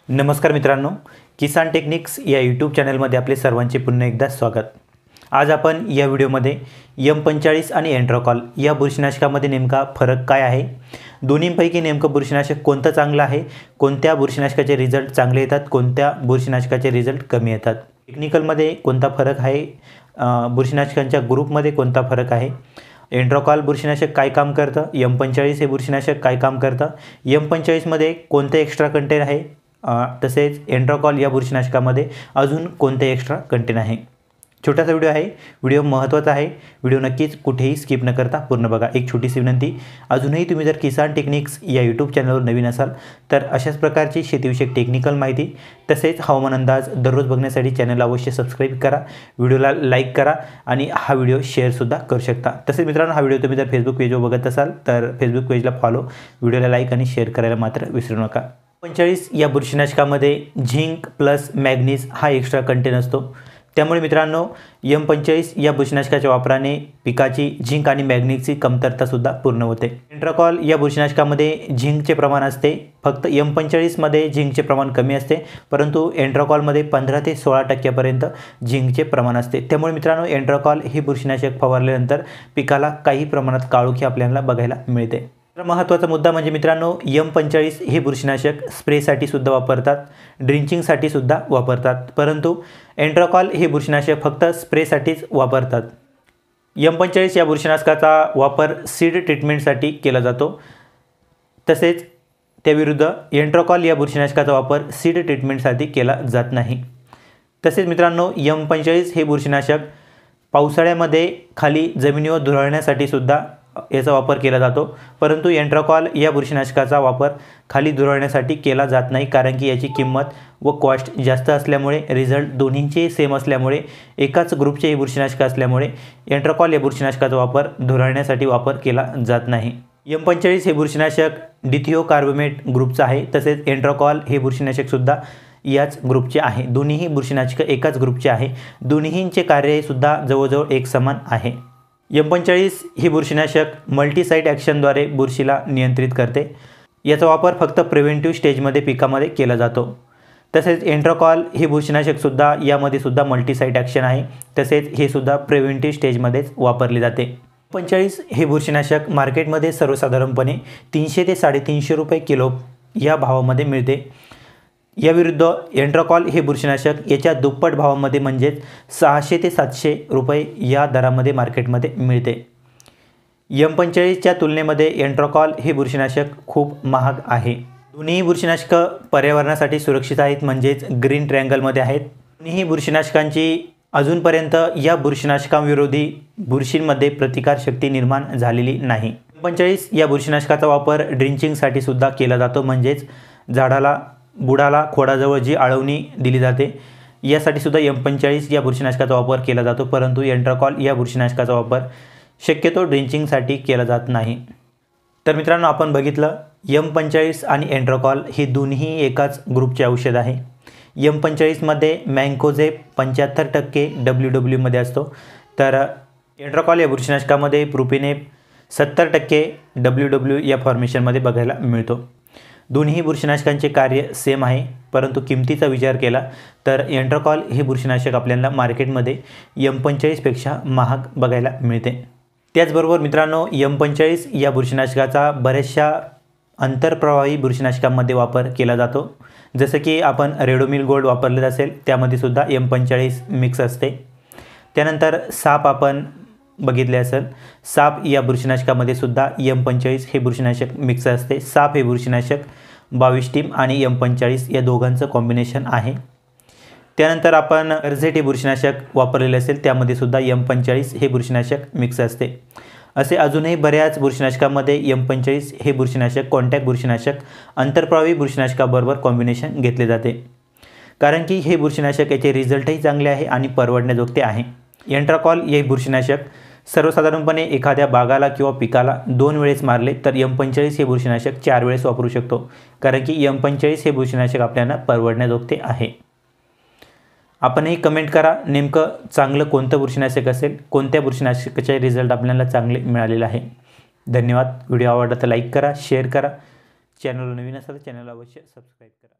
नमस्कार मित्रांनो, किसान टेक्निक्स या यूट्यूब चॅनलमध्ये आपले सर्वांचे पुन्हा एकदा स्वागत। आज आपण या व्हिडिओमध्ये M45 आणि एंड्रोकॉल या बुरशीनाशकामध्ये नेमका फरक काय आहे, दोन्हींपैकी नेमकं बुरशीनाशक कोणतं चांगलं आहे, कोणत्या बुरशीनाशकाचे रिझल्ट चांगले येतात, कोणत्या बुरशीनाशकाचे रिझल्ट कमी येतात, टेक्निकलमध्ये कोणता फरक आहे, बुरशीनाशकांच्या ग्रुपमध्ये कोणता फरक आहे, एंड्रोकॉल बुरशीनाशक काय काम करतं, M45 हे बुरशीनाशक काय काम करतं, M45 मध्ये कोणते एक्स्ट्रा कंटेन आहे, तसेच एंड्रोकॉल या बुरशीनाशकामध्ये अजून कोणते एक्स्ट्रा कंटेन आहे। छोटासा व्हिडिओ आहे, व्हिडिओ महत्त्वाचा आहे, व्हिडिओ नक्कीच कुठेही स्किप न करता पूर्ण बघा। एक छोटीशी विनंती, अजूनही तुम्ही जर किसान टेक्निक्स या यूट्यूब चॅनलवर नवीन असाल तर अशाच प्रकारची शेतीविषयक टेक्निकल माहिती तसेच हवामान अंदाज दररोज बघण्यासाठी चॅनलला अवश्य सबस्क्राईब करा, व्हिडिओला लाईक करा आणि हा व्हिडिओ शेअरसुद्धा करू शकता। तसेच मित्रांनो, हा व्हिडिओ तुम्ही जर फेसबुक पेजवर बघत असाल तर फेसबुक पेजला फॉलो, व्हिडिओला लाईक आणि शेअर करायला मात्र विसरू नका। 45 या बुरशीनाशकामध्ये झिंक प्लस मॅग्नीज हा एक्स्ट्रा कंटेन असतो, त्यामुळे मित्रांनो M45 या बुरशीनाशकाच्या वापराने पिकाची झिंक आणि मॅग्नीजची कमतरतासुद्धा पूर्ण होते। एंड्रोकॉल या बुरशीनाशकामध्ये झिंकचे प्रमाण असते, फक्त M45 मध्ये झिंकचे प्रमाण कमी असते, परंतु एंड्रोकॉलमध्ये 15 ते 16% झिंकचे प्रमाण असते। त्यामुळे मित्रांनो एंड्रोकॉल हे बुरशीनाशक फवारल्यानंतर पिकाला काही प्रमाणात काळोखी आपल्याला बघायला मिळते। तर महत्त्वाचा मुद्दा म्हणजे मित्रांनो M45 हे बुरशीनाशक स्प्रेसाठी सुद्धा वापरतात, ड्रिंचिंगसाठी सुद्धा वापरतात, परंतु एंड्रोकॉल हे बुरशीनाशक फक्त स्प्रेसाठीच वापरतात। M45 या बुरशीनाशकाचा वापर सीड ट्रीटमेंटसाठी केला जातो, तसेच त्याविरुद्ध एंड्रोकॉल या बुरशीनाशकाचा वापर सीड ट्रीटमेंटसाठी केला जात नाही। तसेच मित्रांनो M45 हे बुरशीनाशक पावसाळ्यामध्ये खाली जमिनीवर धुराळण्यासाठी सुद्धा याचा वापर केला जातो, परंतु एंड्रोकॉल या बुरशीनाशकाचा वापर खाली धुराळण्यासाठी केला जात नाही, कारण की याची किंमत व कॉस्ट जास्त असल्यामुळे, रिझल्ट दोन्हींचे सेम असल्यामुळे, एकाच ग्रुपचे हे बुरशीनाशक असल्यामुळे एंड्रोकॉल या बुरशीनाशकाचा वापर धुराळण्यासाठी वापर केला जात नाही। M45 हे बुरशीनाशक डिथिओकार्बोमेट ग्रुपचं आहे, तसेच एंड्रोकॉल हे बुरशीनाशकसुद्धा याच ग्रुपचे आहे। दोन्हीही बुरशीनाशक एकाच ग्रुपचे आहे, दोन्हींचे कार्य सुद्धा जवळजवळ एक समान आहे। M45 ही बुरशीनाशक मल्टीसाइट ॲक्शनद्वारे बुरशीला नियंत्रित करते, याचा वापर फक्त प्रिव्हेंटिव्ह स्टेजमध्ये पिकामध्ये केला जातो। तसेच एंड्रोकॉल हे बुरशीनाशकसुद्धा यामध्ये सुद्धा मल्टीसाइट ॲक्शन आहे, तसेच हे सुद्धा प्रिव्हेंटिव्ह स्टेजमध्येच वापरले जाते। M45 हे बुरशीनाशक मार्केटमध्ये सर्वसाधारणपणे 300 ते 350 रुपये किलो या भावामध्ये मिळते, याविरुद्ध एंड्रोकॉल हे बुरशीनाशक याच्या दुप्पट भावामध्ये म्हणजेच 600 ते 700 रुपये या दरामध्ये मार्केटमध्ये मिळते। M45च्या तुलनेमध्ये एंड्रोकॉल हे बुरशीनाशक खूप महाग आहे। दोन्ही बुरशीनाशक पर्यावरणासाठी सुरक्षित आहेत, म्हणजेच ग्रीन ट्रायंगलमध्ये आहेत। दोन्ही बुरशीनाशकांची अजूनपर्यंत या बुरशीनाशकांविरोधी बुरशींमध्ये प्रतिकारशक्ती निर्माण झालेली नाही। M45 या बुरशीनाशकाचा वापर ड्रिंचिंगसाठी सुद्धा केला जातो, म्हणजेच झाडाला बुडाला खोडाजवळ जी आळवणी दिली जाते यासाठी सुद्धा M45 या बुरशीनाशकाचा वापर केला जातो, परंतु एंड्रोकॉल या बुरशीनाशकाचा वापर शक्यतो ड्रिंचिंगसाठी केला जात नाही। तर मित्रांनो, आपण बघितलं M45 आणि एंड्रोकॉल हे दोन्ही एकाच ग्रुपचे औषध आहे। M45 मध्ये मँकोझेब 75% WW मध्ये असतो, तर एंड्रोकॉल या बुरशीनाशकामध्ये प्रोपिनेब 70% WW या फॉर्मेशनमध्ये बघायला मिळतो। दोन्ही बुरशीनाशकांचे कार्य सेम आहे, परंतु किमतीचा विचार केला तर एंड्रोकॉल हे बुरशीनाशक आपल्याला मार्केटमध्ये M45 पेक्षा महाग बघायला मिळते। त्याचबरोबर मित्रांनो M45 या बुरशीनाशकाचा बऱ्याचशा आंतरप्रवाही बुरशीनाशकांमध्ये वापर केला जातो, जसं की आपण रेडोमिल गोल्ड वापरले असेल त्यामध्ये सुद्धा M45 मिक्स असते। त्यानंतर साप आपण बघितले असेल, साप या बुरशीनाशकामध्ये सुद्धा M45 हे बुरशीनाशक मिक्स असते। साप हे बुरशीनाशक 22 टीम आणि M45 या दोघांचं कॉम्बिनेशन आहे। त्यानंतर आपण कर्झेट हे बुरशीनाशक वापरलेले असेल, त्यामध्ये सुद्धा M45 हे बुरशीनाशक मिक्स असते। असे अजूनही बऱ्याच बुरशीनाशकामध्ये M45 हे बुरशीनाशक कॉन्टॅक्ट बुरशीनाशक आंतरप्रवाही बुरशीनाशकाबरोबर कॉम्बिनेशन घेतले जाते, कारण की हे बुरशीनाशक याचे रिझल्टही चांगले आहे आणि परवडण्याजोगते आहे। एंड्रोकॉल हे बुरशीनाशक सर्वसाधारणपणे एखाद्या बागाला किंवा पिकाला 2 वेळेस मारले तर M45 हे बुरशीनाशक 4 वेळेस वापरू शकतो, कारण की M45 हे बुरशीनाशक आपल्याला परवडण्याजोगते आहे। आपणही कमेंट करा, नेमकं चांगलं कोणतं बुरशीनाशक असेल, कोणत्या बुरशीनाशकाचे रिझल्ट आपल्याला चांगले मिळालेले आहे। धन्यवाद। व्हिडिओ आवडला तर लाईक करा, शेअर करा, चॅनलला नवीन असाल तर चॅनलला अवश्य सबस्क्राईब करा।